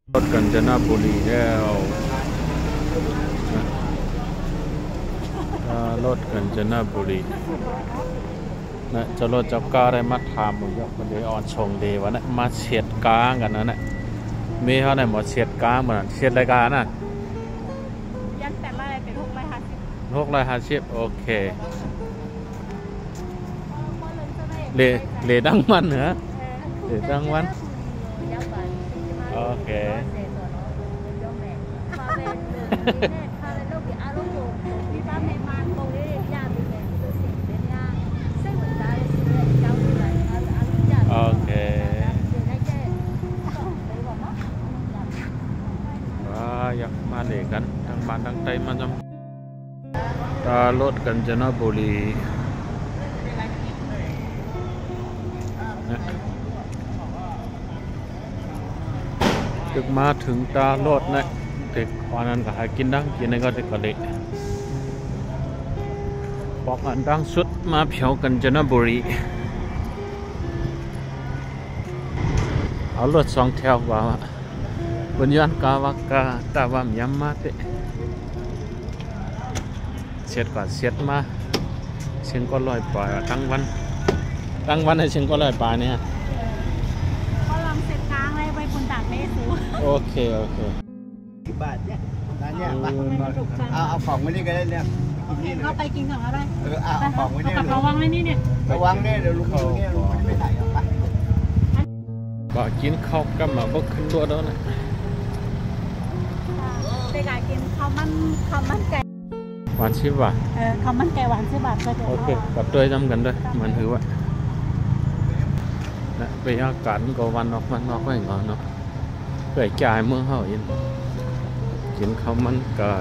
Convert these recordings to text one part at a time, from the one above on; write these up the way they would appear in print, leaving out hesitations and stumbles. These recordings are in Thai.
รถกาญจนบุรีแล้วรถกาญจนบุรีนะจะรถจับก้าได้มาทำมันเยอะมันเดี๋ยวอ่อนชงดีวะนะมาเฉียดกลางกันนะเนี่ยมีเท่าไหร่หมดเฉียดกลางเหมือนเฉียดรายการน่ะยันแต่ละเป็น 650โอเคเลดังมันเหรอเลดังมันโอเคโอเคอยากมาเลยกันทั้งบ้านทั้งไทยมาจำรถกาญจนบุรีถึงมาถึงตาโลดนะเด็กวันนั้นก็หากินดังกินในก็เด็กก็เด็กบอกอันดังสุดมาเพียวกาญจนบุรีเอารถ2 แถวว่าบนยานกาวากาตาวามยามมาเตเสียดกว่าเสียดมาเชียงก็ลอยปล่อยทั้งวันให้เชียงก็ลอยปล่อยเนี่ยก็ลองเสร็จกลางเลยไปบนต่างเมสูโอเค 10 บาทเนี่ยร้านเนี่ยเอาของไว้นี่ก็ได้เนี่ยก็ไปกินของอะไรเอาของไว้เนี่ยระวังไว้นี่เนี่ยระวังเนี่ยเดี๋ยวลุงเนี่ยลุงไม่ถ่ายเอาไปบ่กินข้าวกับมาบ่ขึ้นตัวแล้วนะไปกากินข้าวมันไก่หวาน10 บาทข้าวมันไก่หวาน10 บาทก็จะโอเคกับด้วยจำกันด้วยมันถือว่านะไปอากาศก็วันออกไว้ก่อนเนาะเพื่อจ่ายเมืองเฮาอินกินข้าวมันไก่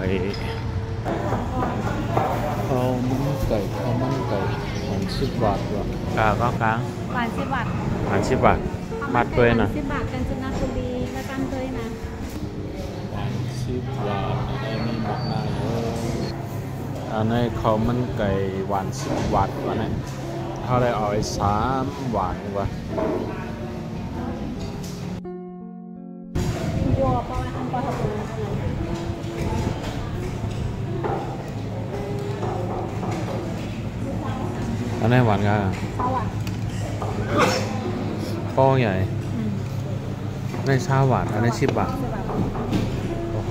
หวาน10 บาทว่ะก็กลางหวาน10 บาทหวาน10 บาทมัดด้วยนะ 10 บาทกาญจนบุรีแล้วกันด้วยนะหวาน10 บาทอันนี้มักน่าอันนี้ข้าวมันไก่หวาน10 บาทวะเนี่ยเท่าไรเอาไอ้3 หวานวะวัวปลาทำปลาหัวอันนี้หวานกันป้อใหญ่ใน20 บาทอันนี้10 บาทโอ้โห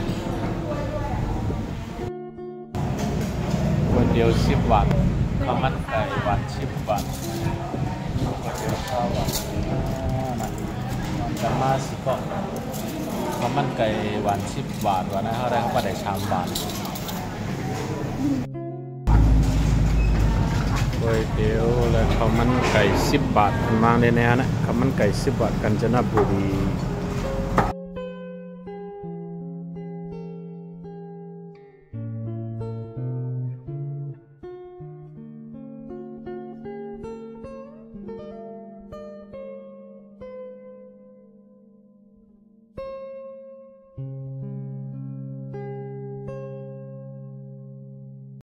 คนเดียว10 บาทข้าวมันไก่หวาน10 บาทคนเดียว20 บาทจะมาสิก็ข้าวมันไก่หวาน10 บาทวะนะเท่าไรเขาก็ได้3 บาทก๋วยเตี๋ยวและข้าวมันไก่10 บาทมันมาในแนวนะข้าวมันไก่10 บาทกาญจนบุรี